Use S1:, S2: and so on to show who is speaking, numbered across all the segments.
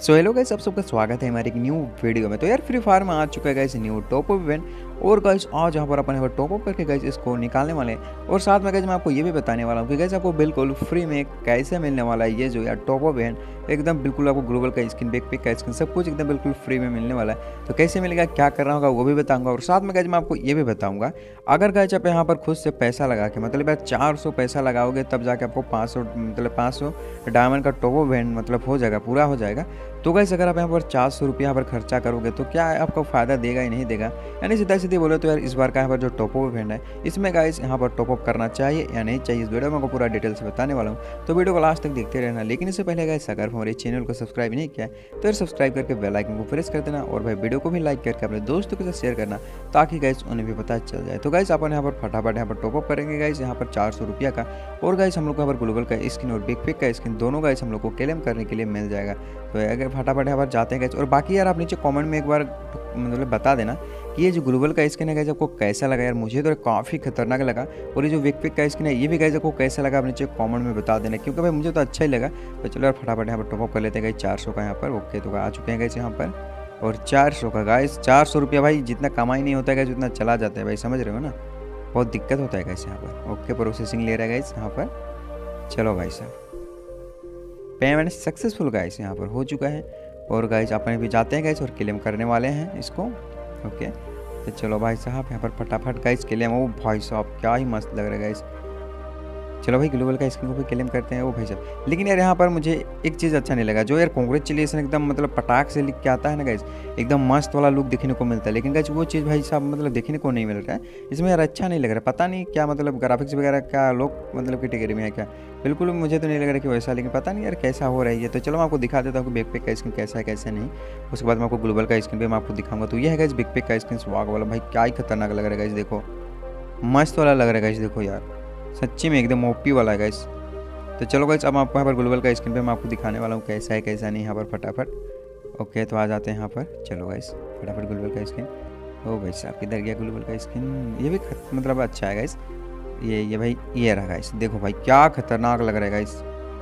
S1: So hello guys, आप सबका स्वागत है हमारे एक न्यू वीडियो में। तो यार फ्री फायर में आ चुका है guys new top up event. और गाइस आज यहाँ पर अपन यहाँ पर टॉप अप करके गाइस इसको निकालने वाले हैं। और साथ में गाइस मैं आपको ये भी बताने वाला हूँ कि गाइस आपको बिल्कुल फ्री में कैसे मिलने वाला है ये जो यार टॉप अप इवेंट। एकदम बिल्कुल आपको ग्लोबल का स्किन, बैकपैक का स्किन, सब कुछ एकदम बिल्कुल फ्री में मिलने वाला है। तो कैसे मिलेगा, क्या करना होगा वो भी बताऊँगा। और साथ में गाइस मैं आपको ये भी बताऊँगा, अगर गाइस आप यहाँ पर खुद से पैसा लगा के मतलब यार 400 पैसा लगाओगे तब जाके आपको 500 डायमंड का टॉप अप इवेंट मतलब हो जाएगा, पूरा हो जाएगा। तो गाइस अगर आप यहाँ पर 400 रुपया यहाँ पर खर्चा करोगे तो क्या आपको फ़ायदा देगा ही नहीं देगा। यानी सीधा सीधे बोले तो यार इस बार का यहाँ पर जो टॉप अप इवेंट है इसमें गाइस यहाँ पर टॉप अप करना चाहिए या नहीं चाहिए, इस वीडियो में आपको पूरा डिटेल से बताने वाला हूँ। तो वीडियो को लास्ट तक देखते रहना। लेकिन इससे पहले गाइस अगर हमारे चैनल को सब्सक्राइब नहीं किया तो यार सब्सक्राइब करके बेल आइकन को प्रेस कर देना। और भाई वीडियो को भी लाइक करके अपने दोस्तों के साथ शेयर करना ताकि गाइस उन्हें भी पता चल जाए। तो गाइस अपन यहाँ पर फटाफट यहाँ पर टॉप अप करेंगे गाइस यहाँ पर 400 रुपया का। और गाइस हम लोग को यहाँ पर ग्लोबल का स्किन और बैकपैक का स्किन दोनों गाइस हम लोग को क्लेम करने के लिए मिल जाएगा। तो अगर फटाफट यहाँ पर जाते हैं गाइस। और बाकी यार आप नीचे कमेंट में एक बार मतलब बता देना कि ये जो ग्लोबल का स्किन है गाइस आपको कैसा लगा। यार मुझे तो काफ़ी खतरनाक लगा। और ये जो बैकपैक का स्किन है ये भी गाइस आपको कैसा लगा आप नीचे कमेंट में बता देना, क्योंकि भाई मुझे तो अच्छा ही लगा। तो चलो यार फटाफट यहाँ पर टॉप अप कर लेते हैं गाइस 400 का यहाँ पर। ओके तो आ चुके हैं गाइस यहाँ पर। और 400 का गाइस, 400 रुपया भाई जितना कमाई नहीं होता है गाइस उतना चला जाता है भाई, समझ रहे हो ना। बहुत दिक्कत होता है गाइस यहाँ पर। ओके प्रोसेसिंग ले रहा है गाइस यहाँ पर। चलो भाई साहब पेमेंट सक्सेसफुल गाइस यहाँ पर हो चुका है। और गाइस अपन भी जाते हैं गाइस और क्लेम करने वाले हैं इसको। ओके तो चलो भाई साहब यहाँ पर फटाफट गाइस क्लेम। ओ भाई साहब क्या ही मस्त लग रहा है गाइस। चलो भाई ग्लोबल का स्किन को भी क्लेम करते हैं वो भाई साहब। लेकिन यार यहाँ पर मुझे एक चीज़ अच्छा नहीं लगा, जो यार कांग्रेचुलेसन एकदम मतलब पटाख से लिख के आता है ना गाइस, एकदम मस्त वाला लुक देखने को मिलता है। लेकिन गाइस वो चीज़ भाई साहब मतलब देखने को नहीं मिल रहा है इसमें यार, अच्छा नहीं लग रहा है। पता नहीं क्या मतलब ग्राफिक्स वगैरह क्या लोग मतलब कैटेगरी में है क्या, बिल्कुल मुझे तो नहीं लग रहा कि वैसा। लेकिन पता नहीं यार कैसा हो रहा है ये। तो चलो मैं आपको दिखा देता हूँ कि बैकपैक का स्किन कैसा है कैसा नहीं। उसके बाद मैं आपको ग्लोबल का स्किन भी मैं आपको दिखाऊंगा। तो ये है गाइस बैकपैक का स्किन स्वाग वाला। भाई क्या ही खतरनाक लग रहा है गाइस, देखो मस्त वाला लग रहा है गाइस, देखो यार सच्ची में एकदम ओपी वाला है गाइस। तो चलो गाइस अब आपको यहाँ पर ग्लोबल का स्किन पे मैं आपको दिखाने वाला हूँ कैसा है कैसा नहीं यहाँ पर फटाफट। ओके तो आ जाते हैं यहाँ पर। चलो गाइस फटाफट ग्लोबल का स्किन। ओ भाई साहब किधर गया ग्लोबल का स्किन। ये भी मतलब अच्छा है गाइस। ये भाई ये रहा गाइस, देखो भाई क्या खतरनाक लग रहा है गाइस,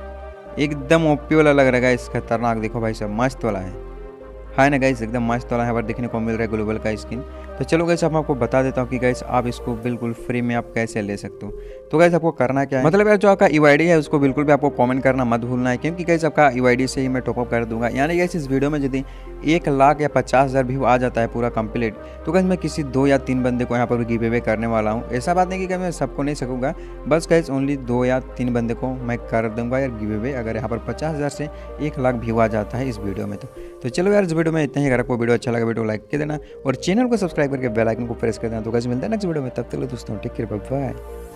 S1: एकदम ओपी वाला लग रहा है गाइस, खतरनाक। देखो भाई साहब मस्त वाला है ना गाइस, एकदम मस्त वाला यहाँ पर देखने को मिल रहा है ग्लोबल का स्किन। तो चलो गाइस अब मैं आपको बता देता हूँ कि गाइस आप इसको बिल्कुल फ्री में आप कैसे ले सकते हो। तो गाइस आपको करना क्या है, मतलब यार जो आपका यूआईडी है उसको बिल्कुल भी आपको कमेंट करना मत भूलना है, क्योंकि गाइस आपका यूआईडी से ही मैं टॉपअप कर दूंगा। यानी गाइस इस वीडियो में यदि 1 लाख या 50,000 व्यू आ जाता है पूरा कंप्लीट, तो गाइस मैं किसी 2 या 3 बंदे को यहाँ पर गिव अवे करने वाला हूँ। ऐसा बात नहीं कि मैं सबको नहीं सकूँगा, बस गाइस ओनली 2 या 3 बंदे को मैं कर दूंगा यार गिव अवे, अगर यहाँ पर 50,000 से 1 लाख व्यू आ जाता है इस वीडियो में। तो चलो यार इस वीडियो में इतना ही। अगर आपको वीडियो अच्छा लगा वीडियो लाइक कर देना और चैनल को सब्सक्राइब करके बेल आइकन को प्रेस कर देना। तो गाइस मिलता है नेक्स्ट वीडियो में, तब तक दोस्तों टेक केयर, बाय बाय।